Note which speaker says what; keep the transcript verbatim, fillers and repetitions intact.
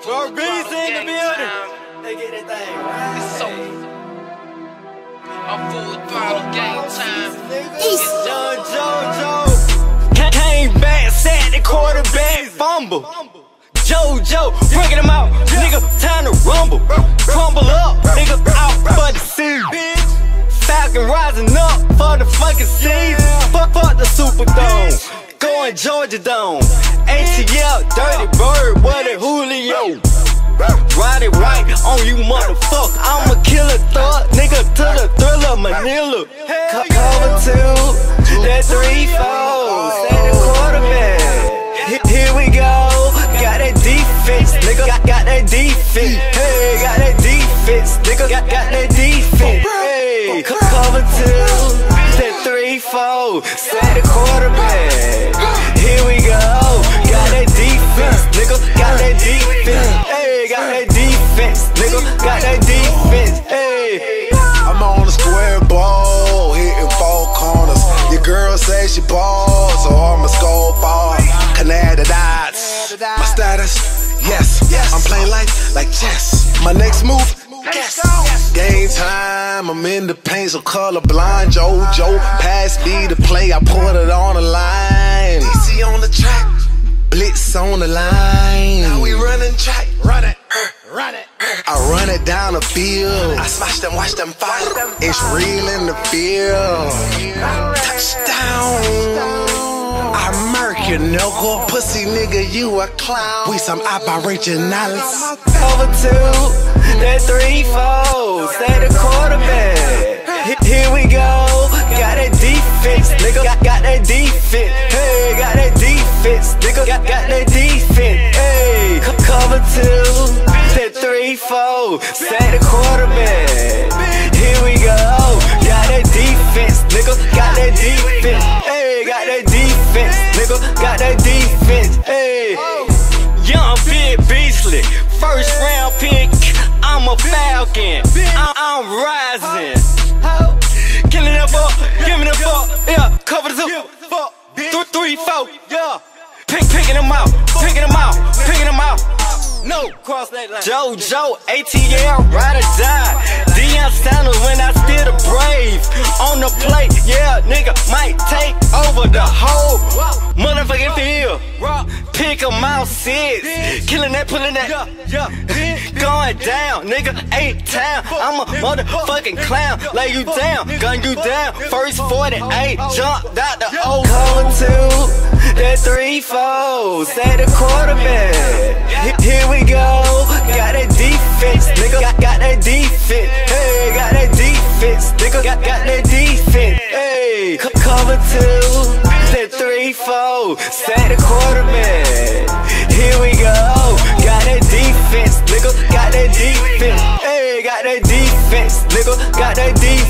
Speaker 1: Bro, B's in the building. They get that thing right.
Speaker 2: It's so I'm full throttle, game time.
Speaker 1: It's John Jojo. Came back, sacked the quarterback, fumble. JoJo, breaking him out, nigga, time to rumble. Crumble up, nigga, out for the season. Falcon rising up for the fucking season. Fuck, fuck the Superdome, going Georgia Dome. A T L, Dirty Bird, what a Julio. Ride it right on you, motherfucker. I'm a killer thug, nigga, to the Thriller, Manila. Co cover two, that three four, say the quarterback. Here we go, got that defense, nigga, got, got that defense. Hey, got that defense, nigga, got, got that defense. Hey, co cover two, that three four, say the quarterback. Here we go, got that defense, nigga, got that defense. Hey, got that defense, nigga, got that defense. Hey,
Speaker 3: I'm on the square ball, hitting four corners. Your girl says she ball, so I'ma score far. Connect the dots. My status, yes. I'm playing life like chess. My next move, guess. Game time, I'm in the paint, so colorblind. JoJo, pass me the play, I put it on the line. Easy on the track, blitz on the line. Now we running track, run it, run it. I run it down the field, I smash them, watch them fight. It's real in the field. Touchdown. I murk your knuckle, pussy nigga, you a clown. We some aboriginals.
Speaker 1: Over two, that three four, say the quarterback. Here we go, got that defense, nigga, got, got that defense. Hey, got that defense, nigga, got, got that defense. Hey, cover two, that three four, say the quarterback. Here we go, got that defense, nigga, got that defense. Hey, got that defense, nigga, got that defense. Hey, young big beastly, first round pick. I'm a Falcon, I'm, I'm rising. Killing up up, give me the fuck, yeah. Cover the two, fuck, three, three, four, yeah. Pick, picking them out, picking them out, picking them out. No, cross that line. JoJo, A T L, ride or die. Deion Sanders when I steal the Braves. On the plate, yeah, nigga might take over the whole motherfucking field. Pick 'em out six, killing that, pulling that, going down, nigga, eight time. I'm a motherfucking clown. Lay you down, gun you down. First forty-eight, jumped out the old cover two, that three four, say the quarterback. Here we go, got that defense, nigga, got, got that defense. Hey, got that defense, nigga, got, got that defense. Hey, cover two, that three four, say the quarterback. Here we go, got that defense, nigga, got that defense. Hey, got that defense, nigga, got that defense.